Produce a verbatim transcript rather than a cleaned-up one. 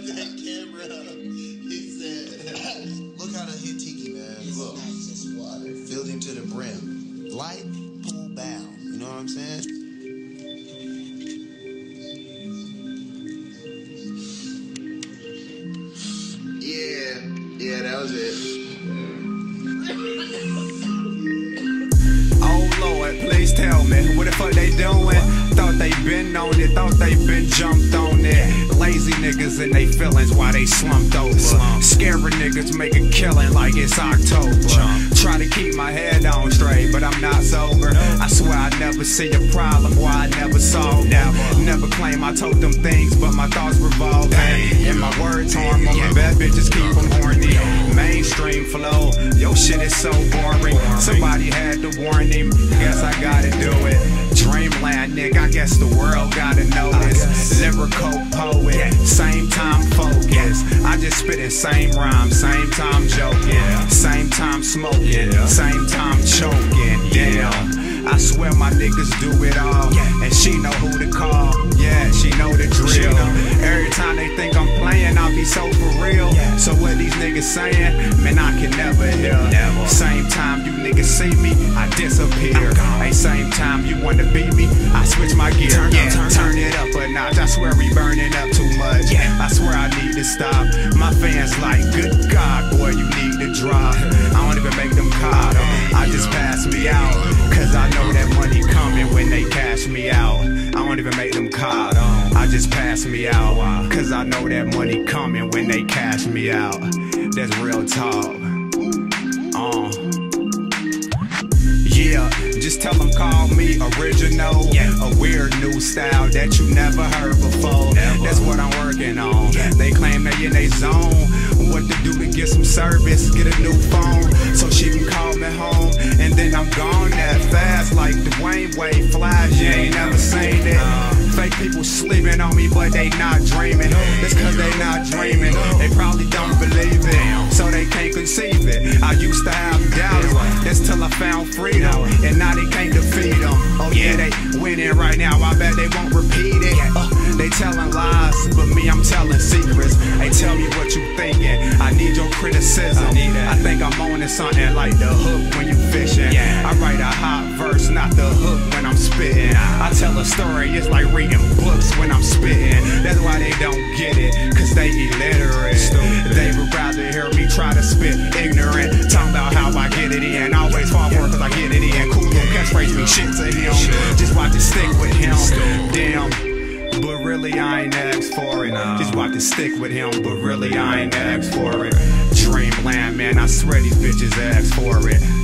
that camera up. He said, look how to hit Tiki, man. Look. Filled him to the brim. Light, pool, bow. You know what I'm saying? Yeah. Yeah, that was it. Oh Lord, please tell me, what the fuck they doing? Thought they been on it, thought they been jumped on it. Lazy niggas and they feelings while they slumped over. Scary niggas make a killing like it's October. Try to keep my head on straight, but I'm not sober. I swear I never see a problem, why I never solve them. Never claim I told them things, but my thoughts revolve. And my words harm them, bad bitches keep them horny. Mainstream flow, yo shit is so boring. Somebody had to warn him, guess I gotta do it. Dreamland nigga, I guess the world gotta know this. Lyrical poet, same time focus. I just spit it, same rhyme, same time joking, same time smoking, same time choking. Damn, I swear my niggas do it all, and she know who to call. Yeah, she know the drill. Every time they think I'm playing, I'll be so for real. So what these niggas saying, man, I can never hear. Same time you niggas see me, I disappear. Ain't same time you wanna beat me, I switch my gear. Turn, yeah, turn, turn it up a notch, I swear we burning up too much. I swear I need to stop. My fans like, good God, boy, you need to drop. I don't even make them caught, I just pass me out, cause I know that money coming when they cash me out. I don't even make them caught, I just pass me out, cause I know that money coming when they cash me out. That's real talk. Uh. Yeah, just tell them call me original. A weird new style that you never heard before. That's what I'm working on. They claim they in they zone. What to do to get some service? Get a new phone so she can call me home. And then I'm gone that fast like Dwayne Wade flies. You ain't never seen it. Fake people sleeping on me, but they not dreaming. That's cause they not dreaming. They probably don't believe it, so they can't conceive it. I used to have doubts, that's till I found freedom, and now they can't defeat them. Oh yeah, they winning right now, I bet they won't repeat it. uh, They telling lies, but me, I'm telling secrets. Hey, tell me what you thinking, I need your criticism. I think I'm on to something like the hook when you fishing. I write a hot verse, not the hook when I'm spitting. I tell a story, it's like reading books when I'm spitting. That's why they don't get it, cause they illiterate. They would rather hear me try to spit ignorant, talking about how I get it in. Always fall for it cause I get it in. Cool little catchphrase me shit to him, just watch it stick with him. Damn, but really I ain't asked for it. Just watch it stick with him, but really I ain't asked for it. Dreamland, man, I swear these bitches asked for it.